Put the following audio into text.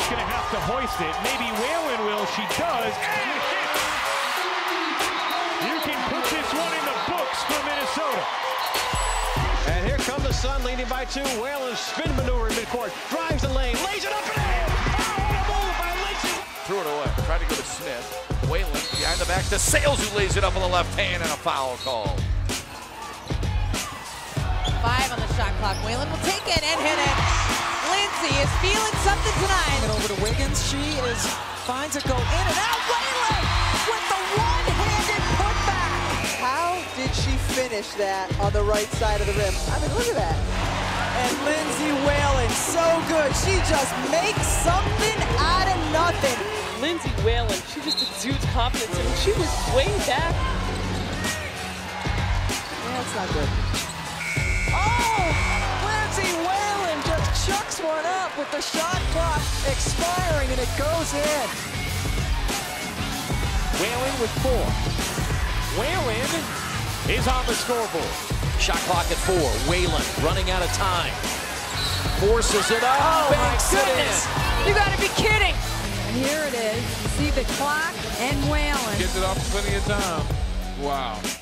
Lindsay's going to have to hoist it. Maybe Whalen will. She does. And hits. You can put this one in the books for Minnesota. And here come the Sun, leading by 2. Whalen spin maneuver in midcourt. Drives the lane. Lays it up and in. Oh, what a move by Lindsay. Threw it away. Tried to go to Smith. Whalen behind the back to Sales, who lays it up on the left hand, and a foul call. 5 on the shot clock. Whalen will take it and hit it. Lindsay is feeling something tonight. And over to Wiggins. She finds it go in and out. Whalen with the one-handed putback. How did she finish that on the right side of the rim? I mean, look at that. And Lindsay Whalen, so good. She just makes something out of nothing. Lindsay Whalen, she just exudes confidence, and she was way back. Yeah, it's not good. Oh, Lindsay Whalen just chucks one up with the shot clock expiring, and it goes in. Whalen with 4. Whalen is on the scoreboard. Shot clock at 4. Whalen running out of time. Forces it up. Oh, my Banks it goodness. in. You gotta be kidding. And here it is. You see the clock and Whalen. Gets it off plenty of time. Wow.